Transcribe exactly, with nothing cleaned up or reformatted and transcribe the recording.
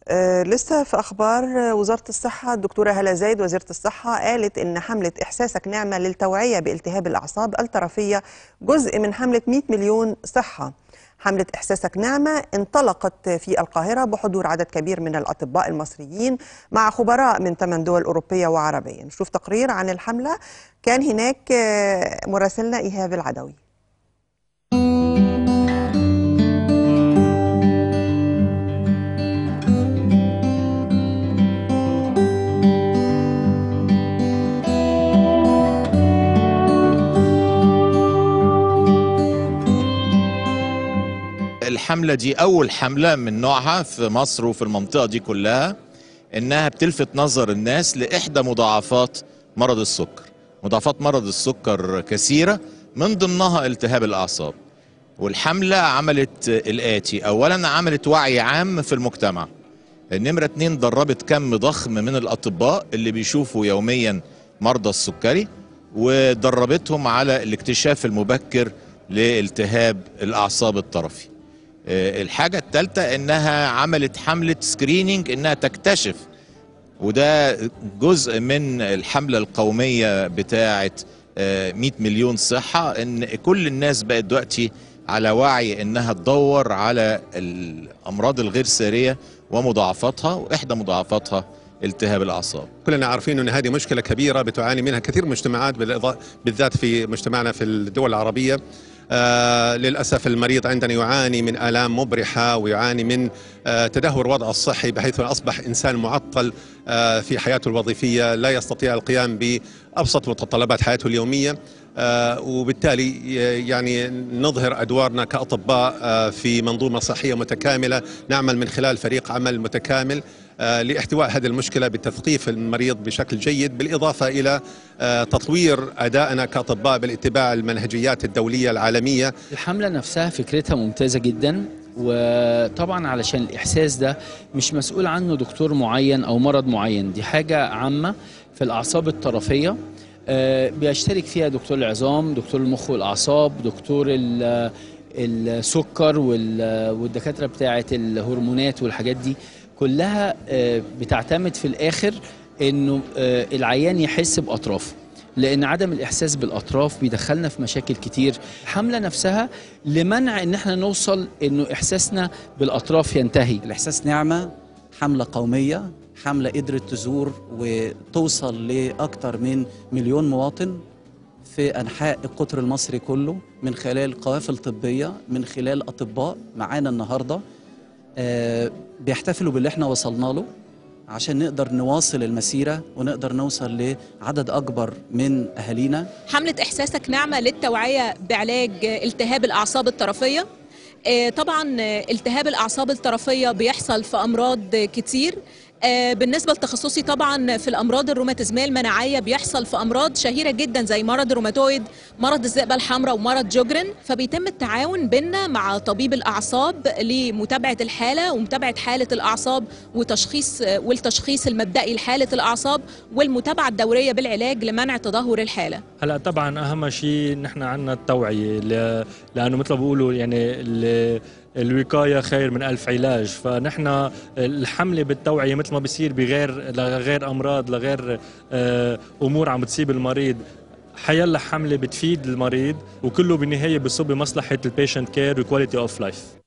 آه لسه في أخبار وزارة الصحة. الدكتورة هلا زايد وزيرة الصحة قالت إن حملة إحساسك نعمة للتوعية بالتهاب الأعصاب الطرفية جزء من حملة مئة مليون صحة. حملة إحساسك نعمة انطلقت في القاهرة بحضور عدد كبير من الأطباء المصريين مع خبراء من ثمان دول أوروبية وعربية. نشوف تقرير عن الحملة، كان هناك مراسلنا إيهاب العدوي. الحملة دي أول حملة من نوعها في مصر وفي المنطقة دي كلها، إنها بتلفت نظر الناس لإحدى مضاعفات مرض السكر. مضاعفات مرض السكر كثيرة، من ضمنها التهاب الأعصاب. والحملة عملت الآتي: أولا عملت وعي عام في المجتمع. نمرة اتنين دربت كم ضخم من الأطباء اللي بيشوفوا يوميا مرضى السكري، ودربتهم على الاكتشاف المبكر لالتهاب الأعصاب الطرفي. الحاجة الثالثة انها عملت حملة سكرينينج، انها تكتشف، وده جزء من الحملة القومية بتاعة مئة مليون صحة، ان كل الناس بقت دلوقتي على وعي انها تدور على الامراض الغير سارية ومضاعفاتها، واحدى مضاعفاتها التهاب الاعصاب. كلنا عارفين ان هذه مشكلة كبيرة بتعاني منها كثير مجتمعات، بالذات في مجتمعنا في الدول العربية. آه للأسف المريض عندنا يعاني من آلام مبرحة، ويعاني من آه تدهور وضعه الصحي، بحيث أصبح إنسان معطل آه في حياته الوظيفية، لا يستطيع القيام بأبسط متطلبات حياته اليومية. آه وبالتالي يعني نظهر أدوارنا كأطباء آه في منظومة صحية متكاملة، نعمل من خلال فريق عمل متكامل آه لاحتواء هذه المشكلة بتثقيف المريض بشكل جيد، بالإضافة إلى آه تطوير أدائنا كأطباء بالاتباع المنهجيات الدولية العالمية. الحملة نفسها فكرتها ممتازة جدا، وطبعا علشان الإحساس ده مش مسؤول عنه دكتور معين أو مرض معين، دي حاجة عامة في الأعصاب الطرفية. آه بيشترك فيها دكتور العظام، دكتور المخ والأعصاب، دكتور السكر، والدكاترة بتاعة الهرمونات والحاجات دي كلها بتعتمد في الآخر إنه العيان يحس بأطرافه، لأن عدم الإحساس بالأطراف بيدخلنا في مشاكل كتير. الحملة نفسها لمنع إن احنا نوصل إنه إحساسنا بالأطراف ينتهي. الإحساس نعمة حملة قومية، حملة قدرت تزور وتوصل لأكثر من مليون مواطن في أنحاء القطر المصري كله، من خلال قوافل طبية، من خلال أطباء معانا النهاردة أه بيحتفلوا باللي احنا وصلنا له، عشان نقدر نواصل المسيرة ونقدر نوصل لعدد أكبر من أهالينا. حملة إحساسك نعمة للتوعية بعلاج التهاب الأعصاب الطرفية. أه طبعا التهاب الأعصاب الطرفية بيحصل في أمراض كتير. آه بالنسبة لتخصصي طبعا في الأمراض الروماتيزمية المناعية بيحصل في أمراض شهيرة جدا زي مرض الروماتويد، مرض الذئبة الحمراء، ومرض جوجرن. فبيتم التعاون بيننا مع طبيب الأعصاب لمتابعة الحالة ومتابعة حالة الأعصاب وتشخيص والتشخيص المبدئي لحالة الأعصاب، والمتابعة الدورية بالعلاج لمنع تدهور الحالة. هلا طبعا أهم شيء نحن عندنا التوعية، لأنه مثل ما بيقولوا يعني الوقاية خير من ألف علاج. فنحن الحملة بالتوعية مثل ما بيصير بغير لغير أمراض، لغير أمور عم تصيب المريض، حيلا حملة بتفيد المريض، وكله بالنهاية بصب بمصلحة البيشنت كير وكواليتي اوف لايف.